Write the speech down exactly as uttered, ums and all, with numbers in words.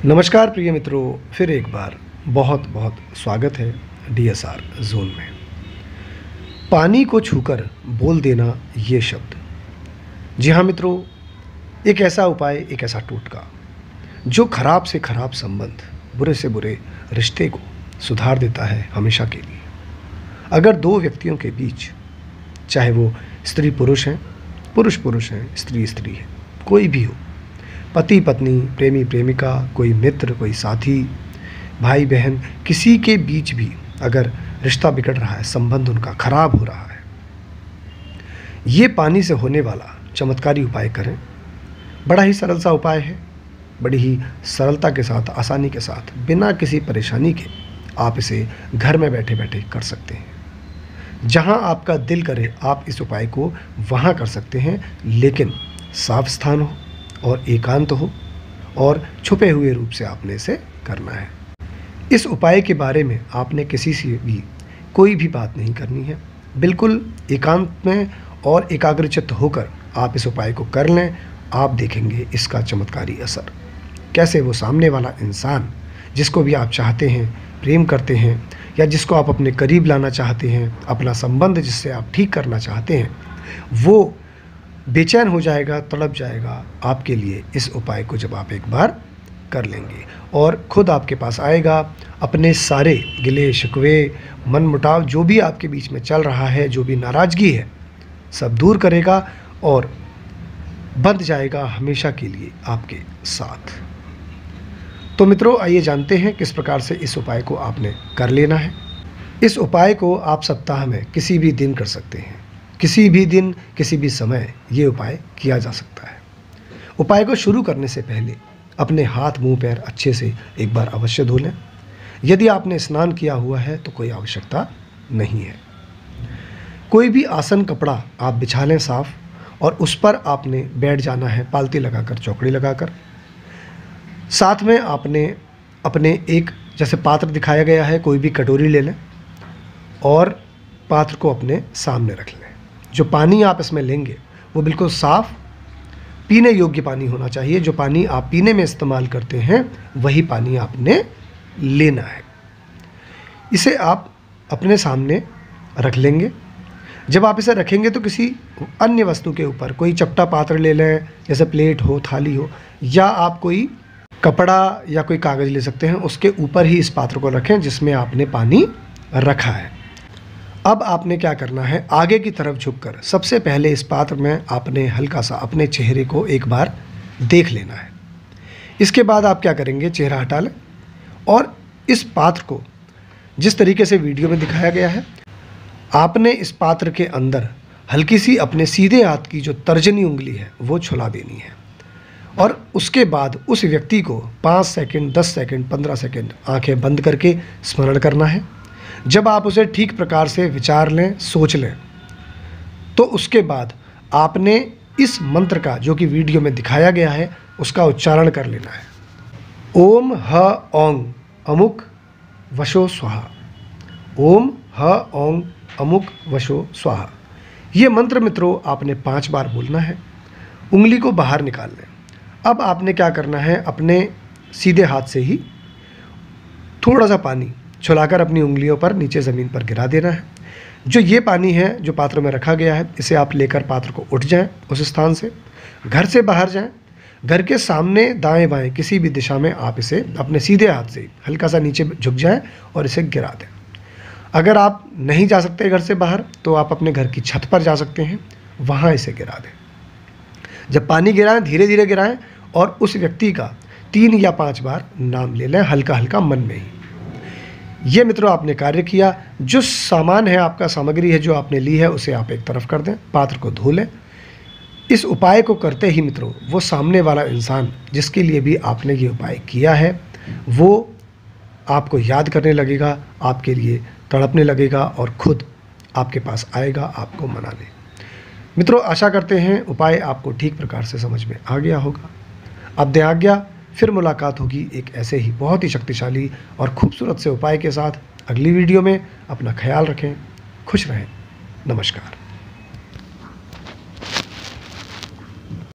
नमस्कार प्रिय मित्रों, फिर एक बार बहुत बहुत स्वागत है डीएसआर जोन में। पानी को छूकर बोल देना ये शब्द, जी हाँ मित्रों, एक ऐसा उपाय, एक ऐसा टोटका जो खराब से खराब संबंध, बुरे से बुरे रिश्ते को सुधार देता है हमेशा के लिए। अगर दो व्यक्तियों के बीच, चाहे वो स्त्री पुरुष हैं, पुरुष पुरुष हैं, स्त्री स्त्री है, कोई भी हो, पति पत्नी, प्रेमी प्रेमिका, कोई मित्र, कोई साथी, भाई बहन, किसी के बीच भी अगर रिश्ता बिगड़ रहा है, संबंध उनका खराब हो रहा है, ये पानी से होने वाला चमत्कारी उपाय करें। बड़ा ही सरल सा उपाय है, बड़ी ही सरलता के साथ, आसानी के साथ, बिना किसी परेशानी के आप इसे घर में बैठे बैठे कर सकते हैं। जहाँ आपका दिल करे आप इस उपाय को वहाँ कर सकते हैं, लेकिन साफ स्थान हो और एकांत हो और छुपे हुए रूप से आपने इसे करना है। इस उपाय के बारे में आपने किसी से भी कोई भी बात नहीं करनी है। बिल्कुल एकांत में और एकाग्रचित्त होकर आप इस उपाय को कर लें। आप देखेंगे इसका चमत्कारी असर, कैसे वो सामने वाला इंसान जिसको भी आप चाहते हैं, प्रेम करते हैं, या जिसको आप अपने करीब लाना चाहते हैं, अपना संबंध जिससे आप ठीक करना चाहते हैं, वो बेचैन हो जाएगा, तड़प जाएगा आपके लिए इस उपाय को जब आप एक बार कर लेंगे, और खुद आपके पास आएगा, अपने सारे गिले शिकवे, मन मुटाव, जो भी आपके बीच में चल रहा है, जो भी नाराज़गी है, सब दूर करेगा और बंध जाएगा हमेशा के लिए आपके साथ। तो मित्रों, आइए जानते हैं किस प्रकार से इस उपाय को आपने कर लेना है। इस उपाय को आप सप्ताह में किसी भी दिन कर सकते हैं, किसी भी दिन, किसी भी समय ये उपाय किया जा सकता है। उपाय को शुरू करने से पहले अपने हाथ, मुंह, पैर अच्छे से एक बार अवश्य धो लें। यदि आपने स्नान किया हुआ है तो कोई आवश्यकता नहीं है। कोई भी आसन, कपड़ा आप बिछा लें साफ, और उस पर आपने बैठ जाना है, पालती लगाकर, चौकड़ी लगाकर। साथ में आपने अपने एक, जैसे पात्र दिखाया गया है, कोई भी कटोरी ले लें और पात्र को अपने सामने रख लें। जो पानी आप इसमें लेंगे वो बिल्कुल साफ़, पीने योग्य पानी होना चाहिए। जो पानी आप पीने में इस्तेमाल करते हैं वही पानी आपने लेना है। इसे आप अपने सामने रख लेंगे। जब आप इसे रखेंगे तो किसी अन्य वस्तु के ऊपर, कोई चपटा पात्र ले लें, जैसे प्लेट हो, थाली हो, या आप कोई कपड़ा या कोई कागज़ ले सकते हैं, उसके ऊपर ही इस पात्र को रखें जिसमें आपने पानी रखा है। अब आपने क्या करना है, आगे की तरफ झुककर सबसे पहले इस पात्र में आपने हल्का सा अपने चेहरे को एक बार देख लेना है। इसके बाद आप क्या करेंगे, चेहरा हटा लें और इस पात्र को जिस तरीके से वीडियो में दिखाया गया है, आपने इस पात्र के अंदर हल्की सी अपने सीधे हाथ की जो तर्जनी उंगली है वो छुला देनी है, और उसके बाद उस व्यक्ति को पाँच सेकंड, दस सेकंड, पंद्रह सेकंड आंखें बंद करके स्मरण करना है। जब आप उसे ठीक प्रकार से विचार लें, सोच लें, तो उसके बाद आपने इस मंत्र का, जो कि वीडियो में दिखाया गया है, उसका उच्चारण कर लेना है। ओम ह औंग अमुक वशो स्वाहा। ओम ह औंग अमुक वशो स्वाहा। ये मंत्र मित्रों आपने पांच बार बोलना है। उंगली को बाहर निकाल लें। अब आपने क्या करना है, अपने सीधे हाथ से ही थोड़ा सा पानी छुलाकर अपनी उंगलियों पर नीचे ज़मीन पर गिरा देना है। जो ये पानी है जो पात्र में रखा गया है, इसे आप लेकर पात्र को उठ जाएं, उस स्थान से घर से बाहर जाएं, घर के सामने दाएं बाएं किसी भी दिशा में आप इसे अपने सीधे हाथ से हल्का सा नीचे झुक जाएं और इसे गिरा दें। अगर आप नहीं जा सकते घर से बाहर, तो आप अपने घर की छत पर जा सकते हैं, वहाँ इसे गिरा दें। जब पानी गिराएं, धीरे धीरे गिराएं और उस व्यक्ति का तीन या पाँच बार नाम ले लें, हल्का हल्का मन में ही। ये मित्रों आपने कार्य किया। जो सामान है, आपका सामग्री है जो आपने ली है, उसे आप एक तरफ कर दें, पात्र को धो लें। इस उपाय को करते ही मित्रों वो सामने वाला इंसान जिसके लिए भी आपने ये उपाय किया है, वो आपको याद करने लगेगा, आपके लिए तड़पने लगेगा और खुद आपके पास आएगा आपको मनाने। मित्रों, आशा करते हैं उपाय आपको ठीक प्रकार से समझ में आ गया होगा। अब दें आज्ञा, फिर मुलाकात होगी एक ऐसे ही बहुत ही शक्तिशाली और खूबसूरत से उपाय के साथ अगली वीडियो में। अपना ख्याल रखें, खुश रहें। नमस्कार।